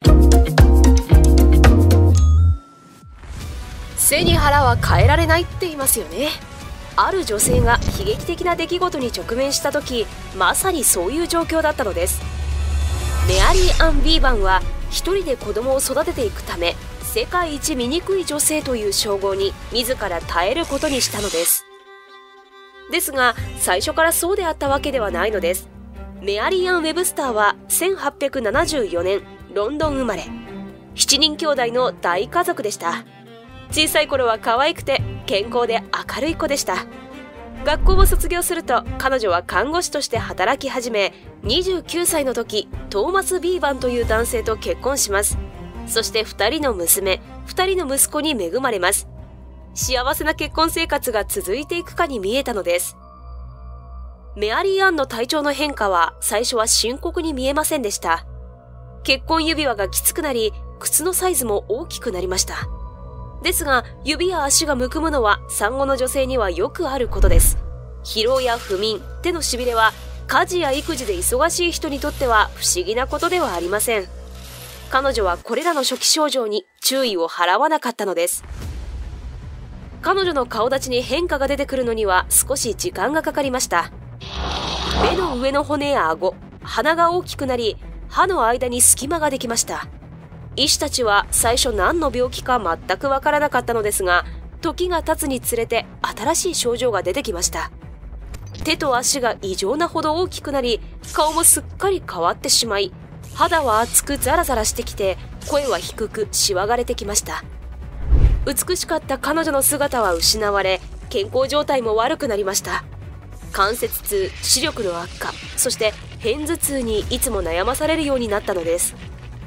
背に腹は変えられないって言いますよね。ある女性が悲劇的な出来事に直面した時、まさにそういう状況だったのです。メアリー・アン・ビーバンは一人で子供を育てていくため、世界一醜い女性という称号に自ら耐えることにしたのです。ですが最初からそうであったわけではないのです。メアリー・アン・ウェブスターは1874年ロンドン生まれ、7人兄弟の大家族でした。小さい頃は可愛くて健康で明るい子でした。学校を卒業すると彼女は看護師として働き始め、29歳の時トーマス・ビーバンという男性と結婚します。そして2人の娘、2人の息子に恵まれます。幸せな結婚生活が続いていくかに見えたのです。メアリー・アンの体調の変化は最初は深刻に見えませんでした。結婚指輪がきつくなり、靴のサイズも大きくなりました。ですが指や足がむくむのは産後の女性にはよくあることです。疲労や不眠、手のしびれは家事や育児で忙しい人にとっては不思議なことではありません。彼女はこれらの初期症状に注意を払わなかったのです。彼女の顔立ちに変化が出てくるのには少し時間がかかりました。目の上の骨や顎、鼻が大きくなり、歯の間に隙間ができました。医師たちは最初何の病気か全くわからなかったのですが、時が経つにつれて新しい症状が出てきました。手と足が異常なほど大きくなり、顔もすっかり変わってしまい、肌は厚くザラザラしてきて、声は低くしわがれてきました。美しかった彼女の姿は失われ、健康状態も悪くなりました。関節痛、視力の悪化、そして片頭痛にいつも悩まされるようになったのです。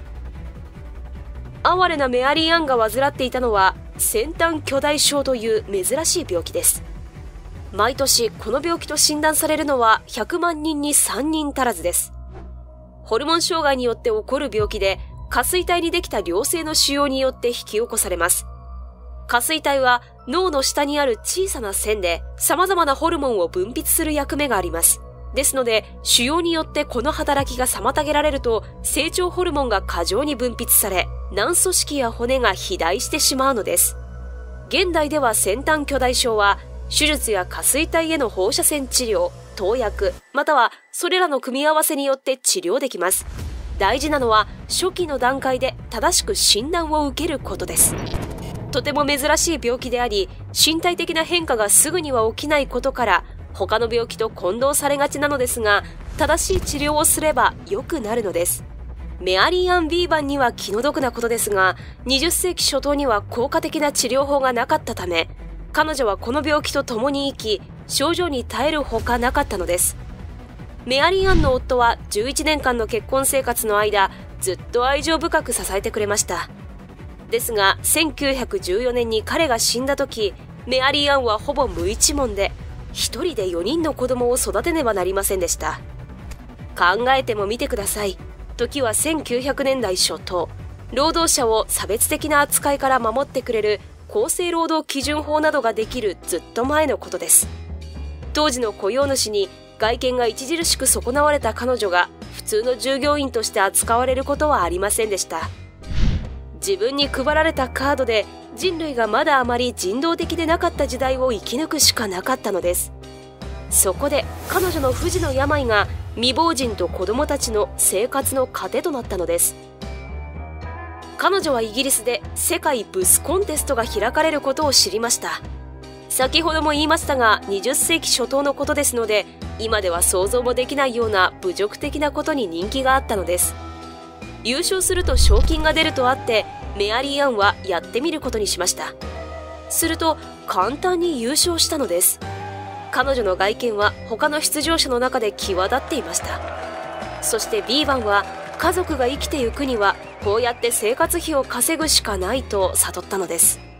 哀れなメアリー・アンが患っていたのは先端巨大症という珍しい病気です。毎年この病気と診断されるのは100万人に3人足らずです。ホルモン障害によって起こる病気で、下垂体にできた良性の腫瘍によって引き起こされます。下垂体は脳の下にある小さな線で様々なホルモンを分泌する役目があります。ですので腫瘍によってこの働きが妨げられると、成長ホルモンが過剰に分泌され、軟組織や骨が肥大してしまうのです。現代では先端巨大症は手術や下垂体への放射線治療、投薬、またはそれらの組み合わせによって治療できます。大事なのは初期の段階で正しく診断を受けることです。とても珍しい病気であり、身体的な変化がすぐには起きないことから他の病気と混同されがちなのですが、正しい治療をすれば良くなるのです。メアリー・アン・ビーバンには気の毒なことですが、20世紀初頭には効果的な治療法がなかったため、彼女はこの病気と共に生き、症状に耐えるほかなかったのです。メアリー・アンの夫は11年間の結婚生活の間、ずっと愛情深く支えてくれました。ですが1914年に彼が死んだ時、メアリー・アンはほぼ無一文で、一人で4人の子供を育てねばなりませんでした。考えてもみてください。時は1900年代初頭、労働者を差別的な扱いから守ってくれる厚生労働基準法などができるずっと前のことです。当時の雇用主に外見が著しく損なわれた彼女が普通の従業員として扱われることはありませんでした。自分に配られたカードで人類がまだあまり人道的でなかった時代を生き抜くしかなかったのです。そこで彼女の不治の病が未亡人と子供たちの生活の糧となったのです。彼女はイギリスで世界ブスコンテストが開かれることを知りました。先ほども言いましたが、20世紀初頭のことですので、今では想像もできないような侮辱的なことに人気があったのです。優勝すると賞金が出るとあって、メアリー・アンはやってみることにしました。すると簡単に優勝したのです。彼女の外見は他の出場者の中で際立っていました。そしてビーバンは家族が生きてゆくにはこうやって生活費を稼ぐしかないと悟ったのです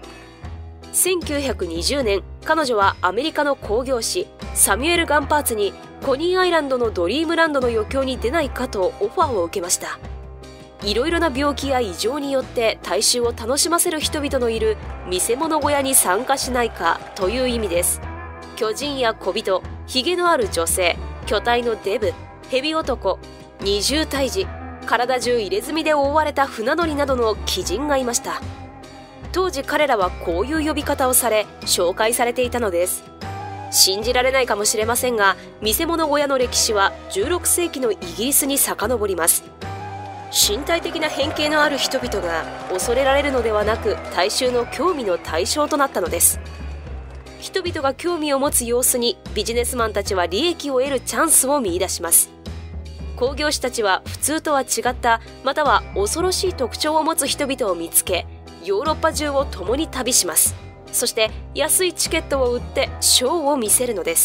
。1920年、彼女はアメリカの興行師サミュエル・ガンパーツにコニーアイランドのドリームランドの余興に出ないかとオファーを受けました。いろいろな病気や異常によって大衆を楽しませる人々のいる見せ物小屋に参加しないかという意味です。巨人や小人、ヒゲのある女性、巨体のデブ、蛇男、二重胎児、 体中入れ墨で覆われた船乗りなどの奇人がいました。当時彼らはこういう呼び方をされ紹介されていたのです。信じられないかもしれませんが、見せ物小屋の歴史は16世紀のイギリスに遡ります。身体的な変形のある人々が恐れられるのではなく、大衆の興味の対象となったのです。人々が興味を持つ様子にビジネスマンたちは利益を得るチャンスを見出します。興行師たちは普通とは違った、または恐ろしい特徴を持つ人々を見つけ、ヨーロッパ中を共に旅します。そして安いチケットを売ってショーを見せるのです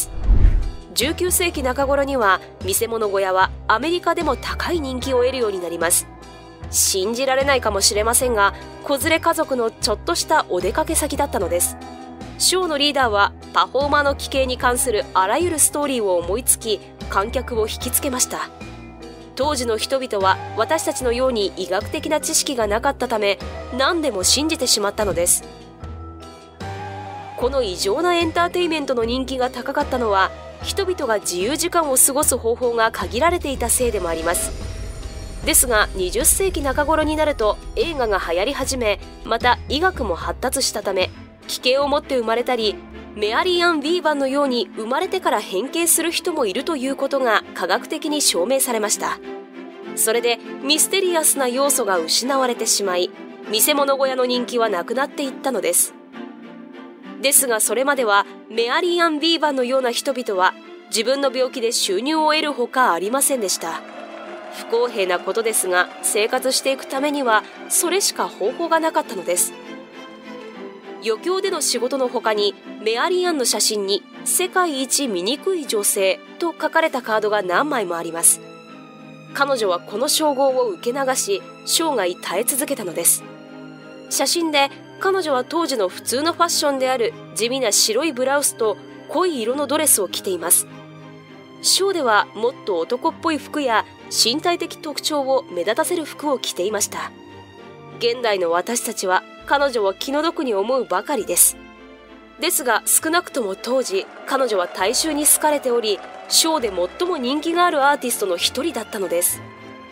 。19世紀中頃には見せ物小屋はアメリカでも高い人気を得るようになります。信じられないかもしれませんが、子連れ家族のちょっとしたお出かけ先だったのです。ショーのリーダーはパフォーマーの奇形に関するあらゆるストーリーを思いつき、観客を引きつけました。当時の人々は私たちのように医学的な知識がなかったため、何でも信じてしまったのです。この異常なエンターテイメントの人気が高かったのは、人々が自由時間を過ごす方法が限られていたせいでもあります。ですが20世紀中頃になると映画が流行り始め、また医学も発達したため、奇形を持って生まれたり、メアリー・アン・ウィーバンのように生まれてから変形する人もいるということが科学的に証明されました。それでミステリアスな要素が失われてしまい、見せ物小屋の人気はなくなっていったのです。ですがそれまではメアリー・アン・ウィーバンのような人々は自分の病気で収入を得るほかありませんでした。不公平なことですが、生活していくためにはそれしか方法がなかったのです。余興での仕事の他に、メアリー・アンの写真に世界一醜い女性と書かれたカードが何枚もあります。彼女はこの称号を受け流し、生涯耐え続けたのです。写真で彼女は当時の普通のファッションである地味な白いブラウスと濃い色のドレスを着ています。ショーではもっと男っぽい服や身体的特徴を目立たせる服を着ていました。現代の私たちは彼女を気の毒に思うばかりです。ですが少なくとも当時、彼女は大衆に好かれており、ショーで最も人気があるアーティストの一人だったのです。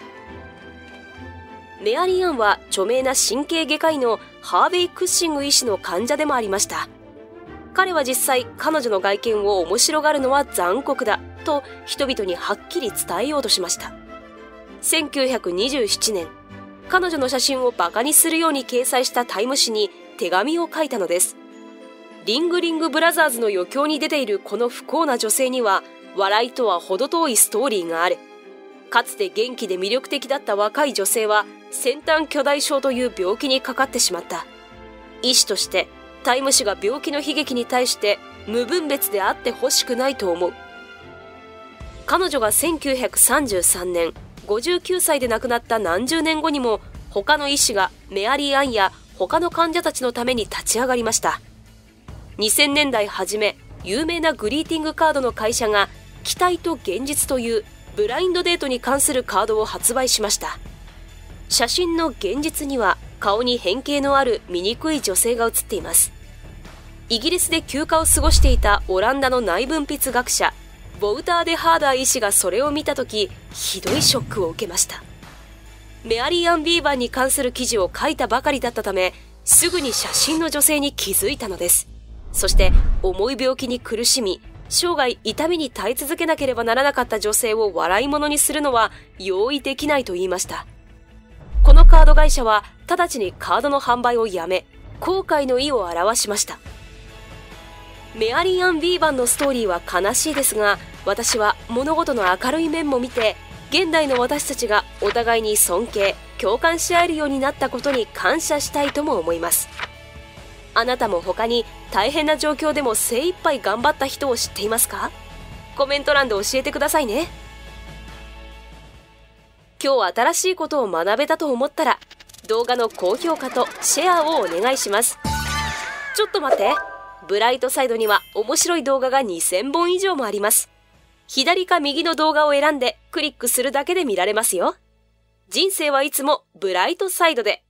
メアリー・アンは著名な神経外科医のハーベイ・クッシング医師の患者でもありました。彼は実際、彼女の外見を面白がるのは残酷だと人々にはっきり伝えようとしました。1927年、彼女の写真をバカにするように掲載したタイム誌に手紙を書いたのです。リングリングブラザーズの余興に出ているこの不幸な女性には、笑いとは程遠いストーリーがある。かつて元気で魅力的だった若い女性は先端巨大症という病気にかかってしまった。医師としてタイム誌が病気の悲劇に対して無分別であってほしくないと思う。彼女が1933年59歳で亡くなった何十年後にも、他の医師がメアリー・アンや他の患者たちのために立ち上がりました。2000年代初め、有名なグリーティングカードの会社が期待と現実というブラインドデートに関するカードを発売しました。写真の現実には顔に変形のある醜い女性が写っています。イギリスで休暇を過ごしていたオランダの内分泌学者ボウター・デ・ハーダー医師がそれを見たとき、ひどいショックを受けました。メアリー・アン・ビーバンに関する記事を書いたばかりだったため、すぐに写真の女性に気づいたのです。そして重い病気に苦しみ、生涯痛みに耐え続けなければならなかった女性を笑い物にするのは容易できないと言いました。このカード会社は直ちにカードの販売をやめ、後悔の意を表しました。メアリー・アン・ビーバンのストーリーは悲しいですが、私は物事の明るい面も見て、現代の私たちがお互いに尊敬・共感し合えるようになったことに感謝したいとも思います。あなたも他に大変な状況でも精一杯頑張った人を知っていますか？コメント欄で教えてくださいね。今日新しいことを学べたと思ったら、動画の高評価とシェアをお願いします。ちょっと待って、ブライトサイドには面白い動画が2000本以上もあります。左か右の動画を選んでクリックするだけで見られますよ。人生はいつもブライトサイドで。